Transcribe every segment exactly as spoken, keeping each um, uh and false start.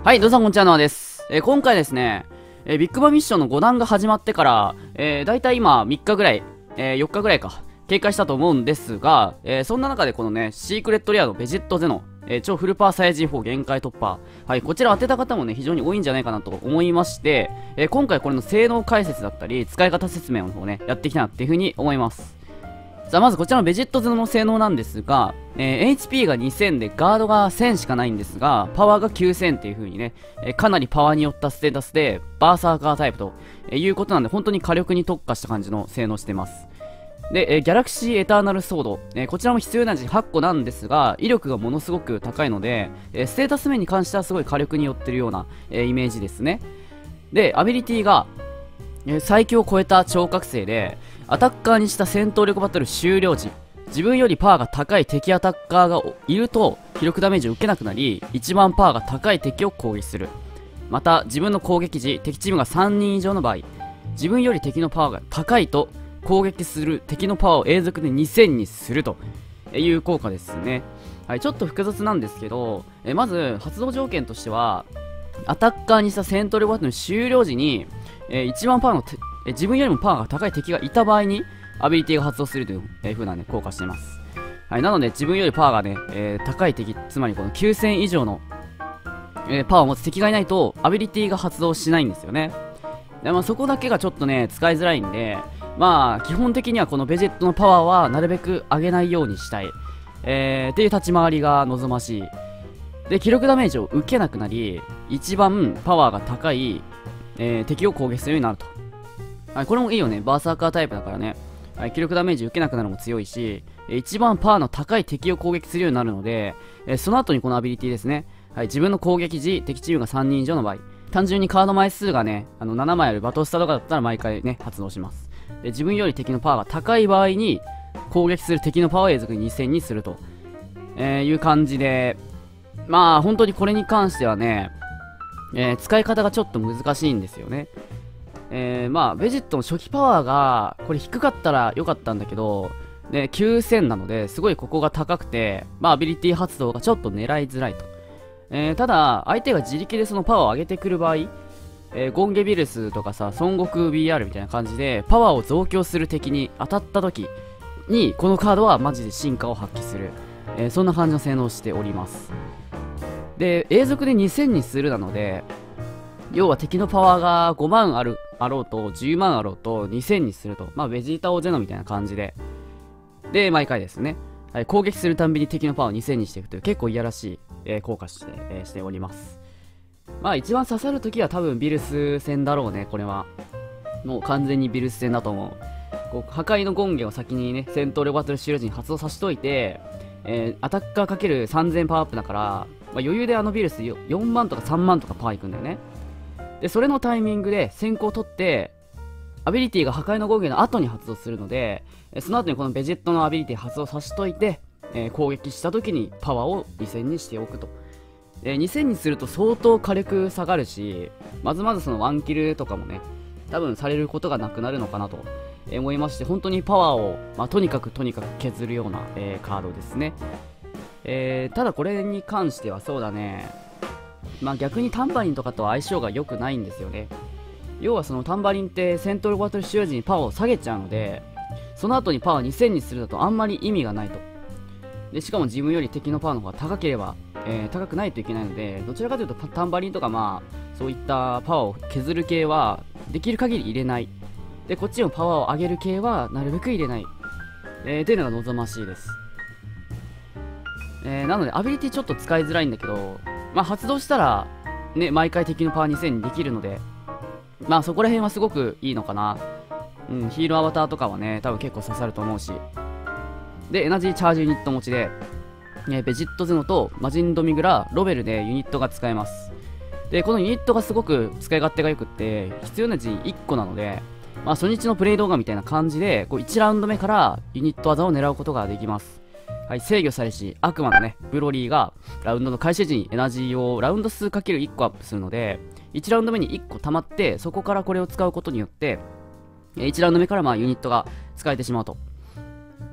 はい、どうぞこんにちは、ノアです。えー今回ですね、えービッグバンミッションのご段が始まってから、えー、だいたい今みっかぐらい、えーよっかぐらいか、経過したと思うんですが、えーそんな中でこのね、シークレットレアのベジットゼノ、えー超フルパワーサイヤ人フォー限界突破。はい、こちら当てた方もね、非常に多いんじゃないかなと思いまして、えー今回これの性能解説だったり、使い方説明の方をね、やっていきたいなっていう風に思います。さあ、まずこちらのベジットゼノの性能なんですが、えー、エイチピー がにせんでガードがせんしかないんですが、パワーがきゅうせんっていう風にね、えーかなりパワーによったステータスで、バーサーカータイプということなんで、本当に火力に特化した感じの性能してます。で、えーギャラクシーエターナルソード、えーこちらも必要なエナジーはっこなんですが、威力がものすごく高いので、えーステータス面に関してはすごい火力によってるような、えーイメージですね。で、アビリティが、えー最強を超えた超覚醒で、アタッカーにした戦闘力バトル終了時、自分よりパワーが高い敵アタッカーがいると、記録ダメージを受けなくなり、一番パワーが高い敵を攻撃する。また、自分の攻撃時、敵チームがさんにん以上の場合、自分より敵のパワーが高いと、攻撃する敵のパワーを永続でにせんにするという効果ですね。はい、ちょっと複雑なんですけど、えまず、発動条件としては、アタッカーにした戦闘力バトル終了時に、えー、一番パワーのて、えー自分よりもパワーが高い敵がいた場合に、アビリティが発動するという、えー、風なね、効果しています。はい、なので、自分よりパワーがね、えー高い敵、つまりこのきゅうせん以上の、えーパワーを持つ敵がいないと、アビリティが発動しないんですよね。で、まあ、そこだけがちょっとね、使いづらいんで、まあ、基本的にはこのベジェットのパワーは、なるべく上げないようにしたい。えー、っていう立ち回りが望ましい。で、記録ダメージを受けなくなり、一番パワーが高い、えー敵を攻撃するようになると。はい、これもいいよね。バーサーカータイプだからね。はい、記録ダメージ受けなくなるのも強いし、えー一番パワーの高い敵を攻撃するようになるので、えーその後にこのアビリティですね。はい、自分の攻撃時、敵チームがさんにん以上の場合、単純にカード枚数がね、あのななまいあるバトスタとかだったら毎回ね、発動します。で、自分より敵のパワーが高い場合に、攻撃する敵のパワーを永続ににせんにすると、えーいう感じで、まあ本当にこれに関してはね、えー使い方がちょっと難しいんですよね。えー、まあベジットの初期パワーがこれ低かったら良かったんだけど、できゅうせんなのですごいここが高くて、まあアビリティ発動がちょっと狙いづらいと。えー、ただ相手が自力でそのパワーを上げてくる場合、えーゴンゲビルスとかさ、孫悟空 ビーアール みたいな感じでパワーを増強する敵に当たった時にこのカードはマジで進化を発揮する、えーそんな感じの性能をしております。で、永続でにせんにするなので、要は敵のパワーがごまんある、あろうと、じゅうまんあろうと、にせんにすると。まあ、ベジータオゼノみたいな感じで。で、毎回ですね。はい、攻撃するたんびに敵のパワーをにせんにしていくという、結構いやらしい、えー効果して、えーしております。まあ、一番刺さるときは多分ビルス戦だろうね、これは。もう完全にビルス戦だと思う。こう破壊の権限を先にね、戦闘力バトル終了時に発動させといて、えーアタッカーかけるさんぜんパワーアップだから、まあ、余裕であのビルスよんまんとかさんまんとかパワーいくんだよね。で、それのタイミングで先行取って、アビリティが破壊の権限の後に発動するので、えその後にこのベジェットのアビリティ発動させといて、えー攻撃した時にパワーをにせんにしておくと。で、にせんにすると相当火力下がるし、まずまずそのワンキルとかもね、多分されることがなくなるのかなと思いまして、本当にパワーを、まあ、とにかくとにかく削るような、えーカードですね。えーただこれに関してはそうだね、まあ逆にタンバリンとかとは相性が良くないんですよね。要はそのタンバリンって戦闘力バトル終了時にパワーを下げちゃうので、その後にパワーにせんにするだとあんまり意味がないと。で、しかも自分より敵のパワーの方が高ければ、えー高くないといけないので、どちらかというとタンバリンとかまあ、そういったパワーを削る系は、できる限り入れない。で、こっちのパワーを上げる系は、なるべく入れない。えー、っていうのが望ましいです。えー、なので、アビリティちょっと使いづらいんだけど、まあ、発動したら、ね、毎回敵のパワーにせんにできるので、まあ、そこら辺はすごくいいのかな。うん、ヒーローアバターとかはね、多分結構刺さると思うし。で、エナジーチャージユニット持ちで、えーベジットゼノとマジンドミグラ、ロベルでユニットが使えます。で、このユニットがすごく使い勝手が良くって、必要な時いっこなので、まあ、初日のプレイ動画みたいな感じで、こういちラウンド目からユニット技を狙うことができます。はい、制御されし、悪魔のね、ブロリーが、ラウンドの開始時にエナジーをラウンド数 かけるいっ 個アップするので、いちラウンド目にいっこ溜まって、そこからこれを使うことによって、いちラウンド目からまあユニットが使えてしまうと。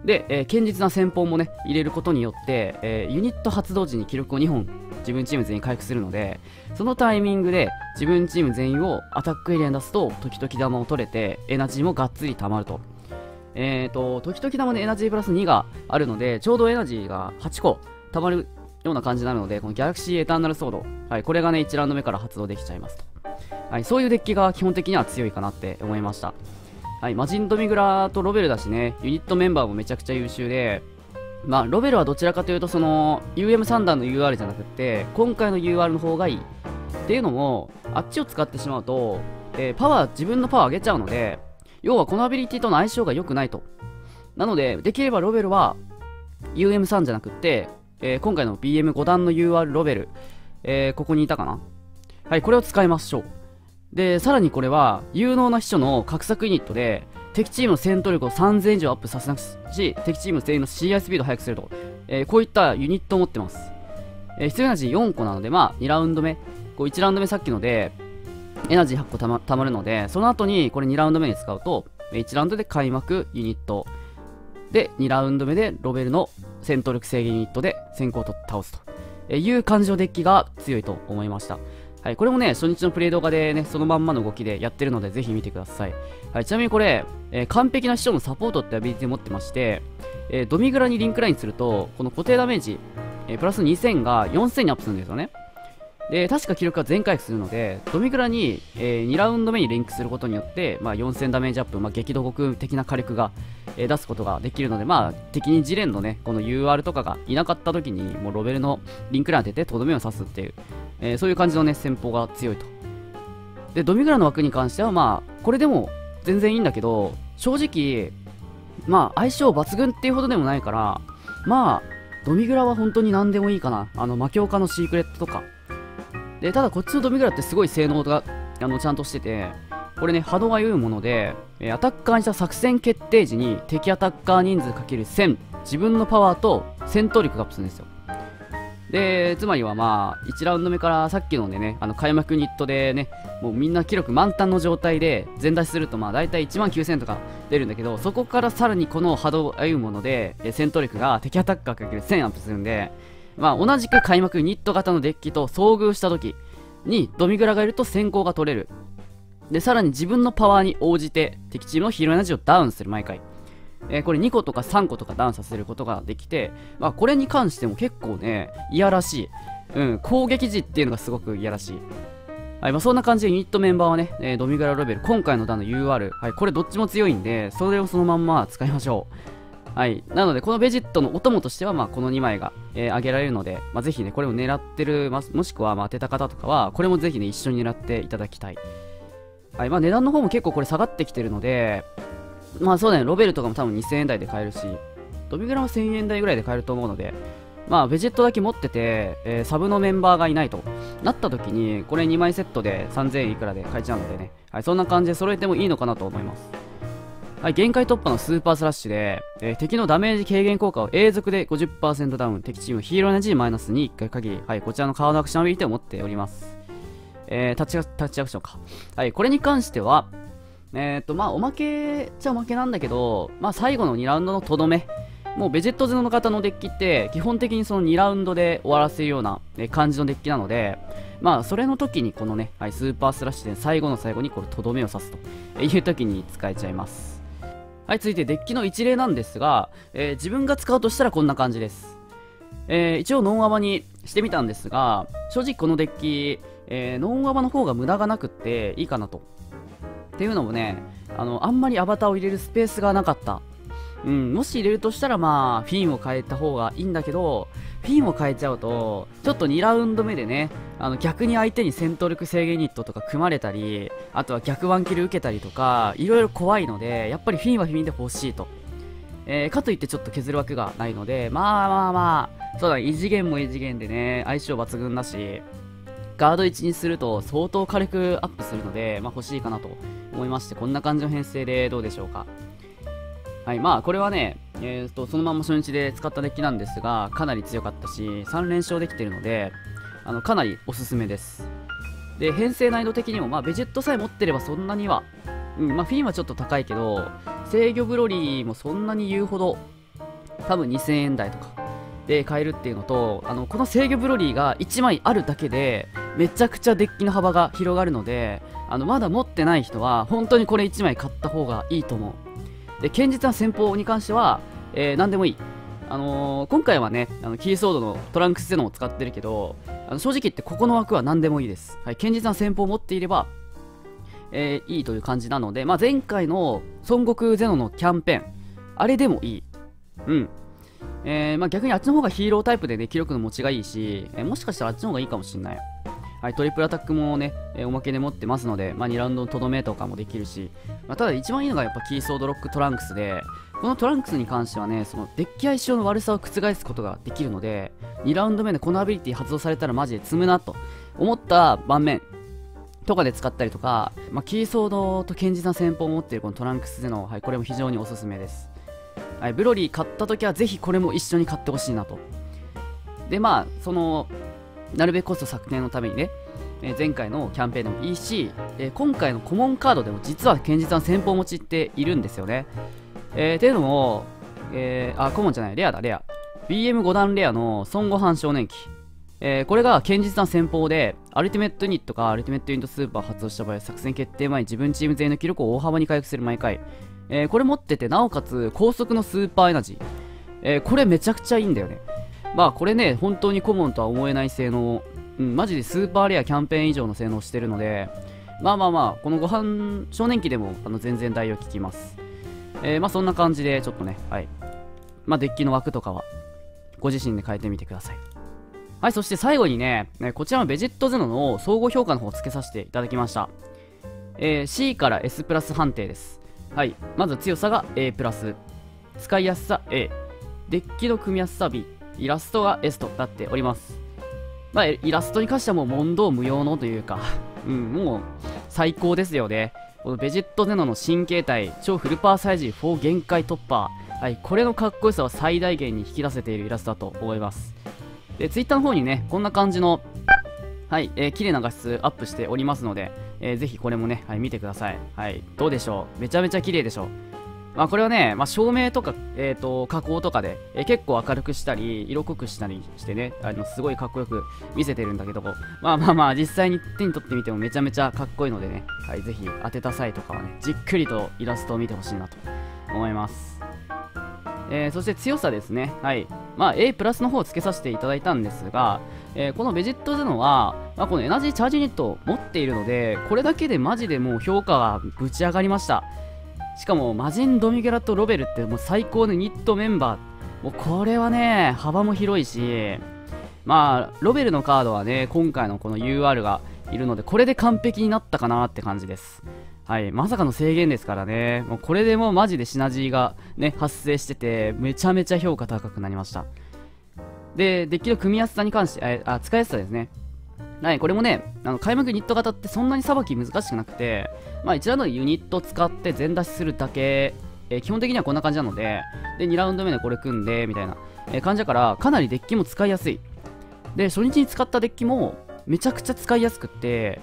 で、えー堅実な戦法もね、入れることによって、えーユニット発動時に記録をにほん自分チーム全員回復するので、そのタイミングで自分チーム全員をアタックエリアに出すと、時々玉を取れて、エナジーもがっつり溜まると。えーと、時々玉でエナジープラスにがあるので、ちょうどエナジーがはちこ溜まるような感じになるので、このギャラクシーエターナルソード、はい、これがね、いちラウンド目から発動できちゃいますと。はい、そういうデッキが基本的には強いかなって思いました。はい、魔人ドミグラとロベルだしね、ユニットメンバーもめちゃくちゃ優秀で、まあ、ロベルはどちらかというと、その、ユーエム 三段の ユーアール じゃなくって、今回の ユーアール の方がいい。っていうのも、あっちを使ってしまうと、えーパワー、自分のパワー上げちゃうので、要はこのアビリティとの相性が良くないと。なので、できればロベルは ユーエムスリー じゃなくって、えー今回の ビーエムご 段の ユーアール ロベル、えーここにいたかな。はい、これを使いましょう。で、さらにこれは、有能な秘書の格策ユニットで、敵チームの戦闘力をさんぜん以上アップさせなくし、敵チーム全員の シーアイ スピードを速くすると、えーこういったユニットを持ってます。えー必要エナジーよんこなので、まあ、にラウンド目、こういちラウンド目さっきので、エナジーはっこたま、たまるので、その後にこれにラウンド目に使うと、いちラウンドで開幕ユニット、で、にラウンド目でロベルの戦闘力制限ユニットで先行と倒すという感じのデッキが強いと思いました。はい、これもね、初日のプレイ動画でね、そのまんまの動きでやってるので、ぜひ見てください。はい、ちなみにこれ、えー完璧な秘書のサポートってアビリティ持ってまして、えードミグラにリンクラインすると、この固定ダメージ、えープラスにせんがよんせんにアップするんですよね。で、確か記録が全回復するので、ドミグラに、えーにラウンド目にリンクすることによって、まあ、よんせんダメージアップ、まあ、激怒国的な火力が、えー出すことができるので、まあ、敵にジレンのね、この ユーアール とかがいなかった時に、もうロベルのリンクライン当ててとどめを刺すっていう、えーそういう感じのね、戦法が強いと。で、ドミグラの枠に関しては、まあ、これでも全然いいんだけど、正直、まあ、相性抜群っていうほどでもないから、まあ、ドミグラは本当に何でもいいかな。あの、魔境家のシークレットとか。で、ただこっちのドミグラってすごい性能が、あの、ちゃんとしてて、これね、波動が良いもので、えーアタッカーにした作戦決定時に敵アタッカー人数 かけるせん、自分のパワーと戦闘力がアップするんですよ。で、つまりはまあ、いちラウンド目からさっきのでね、あの、開幕ユニットでね、もうみんな記録満タンの状態で全出しすると、まあ、だいたいいちまんきゅうせんとか出るんだけど、そこからさらにこの波動を歩むもので、え戦闘力が敵アタッカーかけるせんアップするんで、まあ、同じく開幕ユニット型のデッキと遭遇した時に、ドミグラがいると先行が取れる。で、さらに自分のパワーに応じて、敵チームのヒーローエナジーをダウンする、毎回。えーこれにことかさんことかダウンさせることができて、まあ、これに関しても結構ね、いやらしい。うん、攻撃時っていうのがすごくいやらしい。はい、まあ、そんな感じでユニットメンバーはね、えードミグラロベル、今回の段の ユーアール、はい、これどっちも強いんで、それをそのまんま使いましょう。はい、なので、このベジットのお供としては、まあ、このにまいが、えー、挙げられるので、まあ、ぜひね、これを狙ってる、まもしくは、まあ、当てた方とかは、これもぜひね、一緒に狙っていただきたい。はい、まあ、値段の方も結構これ下がってきてるので、まあそうだね、ロベルとかも多分にせんえん台で買えるし、ドミグラもせんえん台ぐらいで買えると思うので、まあベジェットだけ持ってて、えーサブのメンバーがいないとなった時に、これにまいセットでさんぜんえんいくらで買えちゃうのでね、はい、そんな感じで揃えてもいいのかなと思います。はい、限界突破のスーパースラッシュで、えー敵のダメージ軽減効果を永続で ごじゅっパーセント ダウン、敵チームヒーローエナジーマイナスにいっかい限り、はい、こちらのカードアクションアビリティを持っております。えー、タッチア、タッチアクションか。はい、これに関しては、えーっと、まあ、おまけっちゃおまけなんだけど、まあ、最後のにラウンドのとどめ。もう、ベジェットゼノの方のデッキって、基本的にそのにラウンドで終わらせるようなえ感じのデッキなので、まあ、それの時にこのね、はい、スーパースラッシュで最後の最後にこれとどめを刺すという時に使えちゃいます。はい、続いてデッキの一例なんですが、えー自分が使うとしたらこんな感じです。えー一応ノンアマにしてみたんですが、正直このデッキ、えーノンアマの方が無駄がなくっていいかなと。っていうのもね、あの、あんまりアバターを入れるスペースがなかった。うん、もし入れるとしたらまあ、フィンを変えた方がいいんだけど、フィンを変えちゃうと、ちょっとにラウンド目でね、あの、逆に相手に戦闘力制限ユニットとか組まれたり、あとは逆ワンキル受けたりとか、いろいろ怖いので、やっぱりフィンはフィンで欲しいと。えー、かといってちょっと削る枠がないので、まあまあまあ、そうだ、異次元も異次元でね、相性抜群だし、ガードいちにすると相当火力アップするので、まあ欲しいかなと思いまして、こんな感じの編成でどうでしょうか。はい、まあこれはね、えーと、そのまま初日で使ったデッキなんですが、かなり強かったし、さん連勝できているので、あの、かなりおすすめです。で、編成難易度的にも、まあベジェットさえ持ってればそんなには、うん、まあフィンはちょっと高いけど、制御ブロリーもそんなに言うほど、 多分にせんえん台とかで買えるっていうのと、あのこの制御ブロリーがいちまいあるだけでめちゃくちゃデッキの幅が広がるので、あのまだ持ってない人は本当にこれいちまい買った方がいいと思う。で堅実な戦法に関しては、えー、何でもいい。あのー、今回はね、あのキーソードのトランクスゼノンを使ってるけど、あの正直言ってここの枠は何でもいいです。はい、堅実な戦法を持っていれば、えー、いいという感じなので、まあ、前回の孫悟空ゼノのキャンペーン、あれでもいい。うん。えー、まあ、逆にあっちの方がヒーロータイプでね、気力の持ちがいいし、えー、もしかしたらあっちの方がいいかもしれない。はい、トリプルアタックもね、えー、おまけで持ってますので、まあ、にラウンドのとどめとかもできるし、まあ、ただ一番いいのがやっぱキーソードロックトランクスで、このトランクスに関してはね、そのデッキ相性の悪さを覆すことができるので、にラウンド目でこのアビリティ発動されたらマジで積むなと思った盤面とかで使ったりとか、まあ、キーソードと堅実な戦法を持っているこのトランクスでの、はい、これも非常におすすめです。はい、ブロリー買った時はぜひこれも一緒に買ってほしいなと。で、まあ、その、なるべくコスト削減のためにね、えー、前回のキャンペーンでもいいし、えー、今回のコモンカードでも実は堅実な戦法持ちっているんですよね。えー、っていうのも、えー、あ、コモンじゃない、レアだ、レア。ビーエムご 段レアの孫悟飯少年期。えー、これが堅実な戦法で、アルティメットユニットかアルティメットユニットスーパー発動した場合、作戦決定前に自分チーム全員の記録を大幅に回復する毎回。えー、これ持ってて、なおかつ高速のスーパーエナジー。えー、これめちゃくちゃいいんだよね。まあこれね、本当にコモンとは思えない性能、うん、マジでスーパーレアキャンペーン以上の性能をしてるので、まあまあまあ、このご飯少年期でもあの全然代用効きます。えー、まあそんな感じで、ちょっとね、はい。まあデッキの枠とかは、ご自身で変えてみてください。はい、そして最後にね、こちらのベジェットゼノの総合評価の方をつけさせていただきました。えー、シー から エス プラス判定です。はい、まず強さが エー プラス、使いやすさ エー、デッキの組みやすさ ビー、イラストが エス となっております。まあ、イラストに関してはもう問答無用のというか、うん、もう最高ですよね。このベジェットゼノの新形態、超フルパワーサイジフォー限界突破。はい、これのかっこよさを最大限に引き出せているイラストだと思います。で、ツイッターの方にね、こんな感じの、はい、えー、綺麗な画質アップしておりますので、えー、ぜひこれもね、はい、見てください。はい、どうでしょう。めちゃめちゃ綺麗でしょう。まあ、これはね、まあ、照明とか、えーと、加工とかで、えー、結構明るくしたり、色濃くしたりしてね、あの、すごいかっこよく見せてるんだけど、まあまあまあ、実際に手に取ってみてもめちゃめちゃかっこいいのでね、はい、ぜひ当てた際とかはね、じっくりとイラストを見てほしいなと思います。えー、そして強さですね。はい。まあ、A プラスの方を付けさせていただいたんですが、えー、このベジェットゼノは、まあ、このエナジーチャージユニットを持っているので、これだけでマジでもう評価がぶち上がりました。しかも、マジン・ドミゲラとロベルってもう最高のニットメンバー。もうこれはね、幅も広いし、まあ、ロベルのカードはね、今回のこの ユーアール がいるので、これで完璧になったかなって感じです。はい、まさかの制限ですからね、もうこれでもうマジでシナジーがね、発生してて、めちゃめちゃ評価高くなりました。で、デッキの組みやすさに関して、あ、使いやすさですね。はい、これもね、あの開幕ユニット型ってそんなにさばき難しくなくて、まあ一ラウンドでユニットを使って全出しするだけ、えー、基本的にはこんな感じなので、で、にラウンド目でこれ組んで、みたいな、えー、感じだから、かなりデッキも使いやすい。で、初日に使ったデッキも、めちゃくちゃ使いやすくって、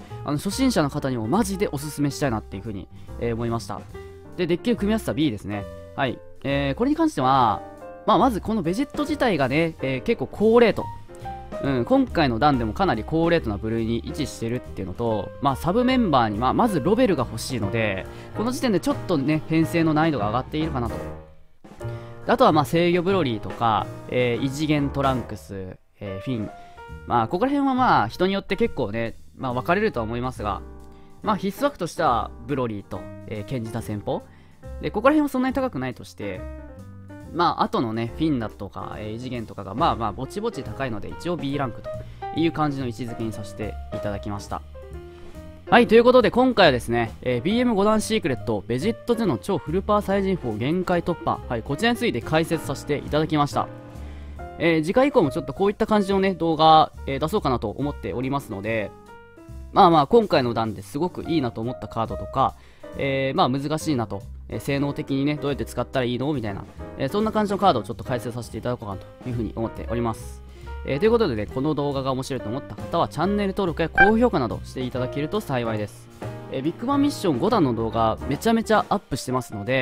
あの初心者の方にもマジでおすすめしたいなっていう風に、えー、思いました。で、デッキの組みやすさ ビー ですね。はい。えー、これに関しては、まあ、まずこのベジェット自体がね、えー、結構高レート。うん、今回の段でもかなり高レートな部類に位置してるっていうのと、まあ、サブメンバーに、まあ、まずロベルが欲しいので、この時点でちょっとね、編成の難易度が上がっているかなと。あとは、まあ、制御ブロリーとか、えー、異次元トランクス、えー、フィン。まあ、ここら辺はまあ、人によって結構ね、まあ、分かれるとは思いますが、まあ、必須枠としては、ブロリーと、えー、堅実な戦法。で、ここら辺はそんなに高くないとして、まあ、後のね、フィンだとか、えー、異次元とかが、まあまあ、ぼちぼち高いので、一応 ビー ランクという感じの位置づけにさせていただきました。はい、ということで、今回はですね、えー、ビーエムご 段シークレット、ベジェットでの超フルパワーサイジンフォー限界突破、はい、こちらについて解説させていただきました。えー、次回以降もちょっとこういった感じのね、動画、えー、出そうかなと思っておりますので、まあまあ、今回の段ですごくいいなと思ったカードとか、えー、まあ難しいなと、えー、性能的にね、どうやって使ったらいいのみたいな、えー、そんな感じのカードをちょっと解説させていただこうかなというふうに思っております。えー、ということでね、この動画が面白いと思った方は、チャンネル登録や高評価などしていただけると幸いです。えー、ビッグバンミッションご段の動画、めちゃめちゃアップしてますので、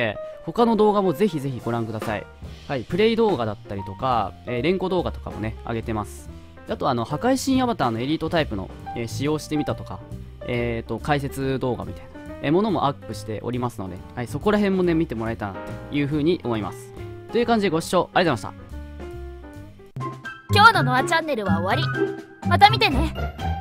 他の動画もぜひぜひご覧ください。はい、プレイ動画だったりとか、えー、連呼動画とかもね、上げてます。あとあの、破壊神アバターのエリートタイプの、えー、使用してみたとか、えーと、解説動画みたいな、えー、ものもアップしておりますので、はい、そこら辺もね、見てもらえたらなというふうに思います。という感じでご視聴ありがとうございました。 今日のノアチャンネルは終わり。また見てね。